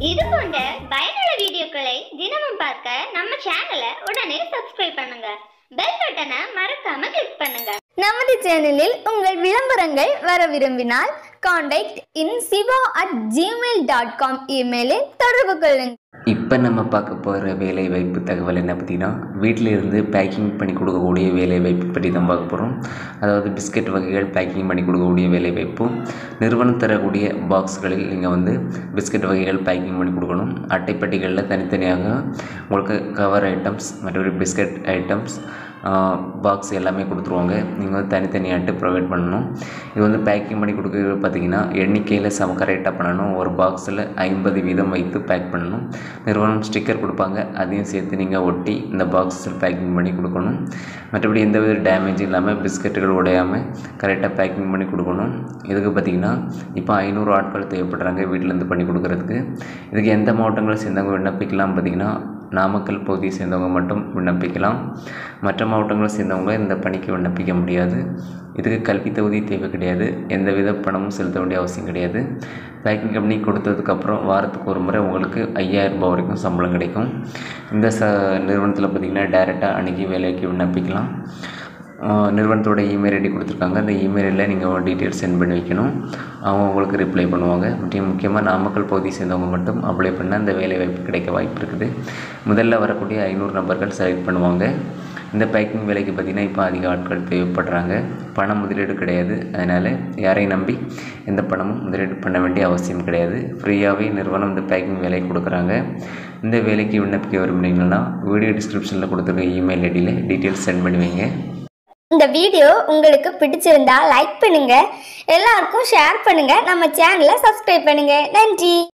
இது போன்ற பயனுள்ள வீடியோக்களை தினமும் பார்க்க நம்ம சேனலை உடனே சப்ஸ்கிரைப் பண்ணுங்க. பெல் பட்டனை மறக்காம கிளிக் பண்ணுங்க. நமது சேனலில் உங்கள் விளம்பரங்கள் வர விரும்பினால் contactinsiva@gmail.com இமெயிலில் தொடர்பு கொள்ளுங்கள். இப்போ நம்ம பார்க்க போகிற வேலை வாய்ப்பு தகவல் என்ன பார்த்தீங்கன்னா, வீட்டில் இருந்து பேக்கிங் பண்ணி கொடுக்கக்கூடிய வேலை வாய்ப்பு பற்றி தான் பார்க்க போகிறோம். அதாவது பிஸ்கட் வகைகள் பேக்கிங் பண்ணி கொடுக்கக்கூடிய வேலை வாய்ப்பும், நிறுவனம் தரக்கூடிய பாக்ஸ்களில் நீங்கள் பிஸ்கட் வகைகள் பேக்கிங் பண்ணி கொடுக்கணும். அட்டைப்பட்டிகளில் தனித்தனியாக உங்களுக்கு கவர் ஐட்டம்ஸ் மற்றபடி பிஸ்கட் ஐட்டம்ஸ் பாக்ஸ் எல்லாமே கொடுத்துருவாங்க. நீங்கள் தனித்தனியாட்டு ப்ரொவைட் பண்ணணும். இது பேக்கிங் பண்ணி கொடுக்குறது பார்த்திங்கன்னா எண்ணிக்கையில் கரெக்டாக பண்ணணும். ஒரு பாக்ஸில் 50 வீதம் வைத்து பேக் பண்ணணும். நிறுவனம் ஸ்டிக்கர் கொடுப்பாங்க, அதையும் சேர்த்து நீங்கள் ஒட்டி இந்த பாக்ஸில் பேக்கிங் பண்ணி கொடுக்கணும். மற்றபடி எந்தவித டேமேஜ் இல்லாமல் பிஸ்கட்டுகள் உடையாமல் கரெக்டாக பேக்கிங் பண்ணி கொடுக்கணும். இதுக்கு பார்த்திங்கன்னா இப்போ 500 ஆட்கள் தேவைப்படுறாங்க வீட்டிலேருந்து பண்ணி கொடுக்குறதுக்கு. இதுக்கு எந்த மாவட்டங்களை சேர்ந்தவங்க விண்ணப்பிக்கலாம் பார்த்திங்கன்னா, நாமக்கல் பகுதியை சேர்ந்தவங்க மட்டும் விண்ணப்பிக்கலாம். மற்ற மாவட்டங்களை சேர்ந்தவங்க இந்த பணிக்கு விண்ணப்பிக்க முடியாது. இதுக்கு கல்வி தகுதி தேவை கிடையாது. எந்தவித பணமும் செலுத்த வேண்டிய அவசியம் கிடையாது. பேக்கிங் கம்பெனி கொடுத்ததுக்கப்புறம் வாரத்துக்கு ஒரு முறை உங்களுக்கு 5000 ரூபாய் வரைக்கும் சம்பளம் கிடைக்கும். இந்த நிறுவனத்தில் பார்த்திங்கன்னா டைரெக்டாக அன்றைக்கி வேலைக்கு விண்ணப்பிக்கலாம். நிறுவனத்தோட இமெயில் ஐடி கொடுத்துருக்காங்க. அந்த இமெயிலில் நீங்கள் டீட்டெயில்ஸ் சென்ட் பண்ணி வைக்கணும். அவங்க உங்களுக்கு ரிப்ளை பண்ணுவாங்க. முக்கியமாக நாமக்கல் பகுதியை சேர்ந்தவங்க மட்டும் அப்ளை பண்ண அந்த வேலை வாய்ப்பு கிடைக்க வாய்ப்பு இருக்குது. முதல்ல வரக்கூடிய 500 நபர்கள் செலக்ட் பண்ணுவாங்க. இந்த பேக்கிங் வேலைக்கு பார்த்திங்கன்னா இப்போ அதிக ஆட்கள் தேவைப்படுறாங்க. பணம் முதலீடு கிடையாது. அதனால் யாரையும் நம்பி எந்த பணமும் முதலீடு பண்ண வேண்டிய அவசியம் கிடையாது. ஃப்ரீயாகவே நிறுவனம் இந்த பேக்கிங் வேலையை கொடுக்குறாங்க. இந்த வேலைக்கு விண்ணப்பிக்க விரும்புனீங்கன்னா வீடியோ டிஸ்கிரிப்ஷனில் கொடுத்துருக்க இமெயில் ஐடியில் டீட்டெயில்ஸ் சென்ட் பண்ணி வைங்க. இந்த வீடியோ உங்களுக்கு பிடிச்சிருந்தா லைக் பண்ணுங்க, எல்லாருக்கும் ஷேர் பண்ணுங்க, நம்ம சேனலை சப்ஸ்கிரைப் பண்ணுங்க. நன்றி.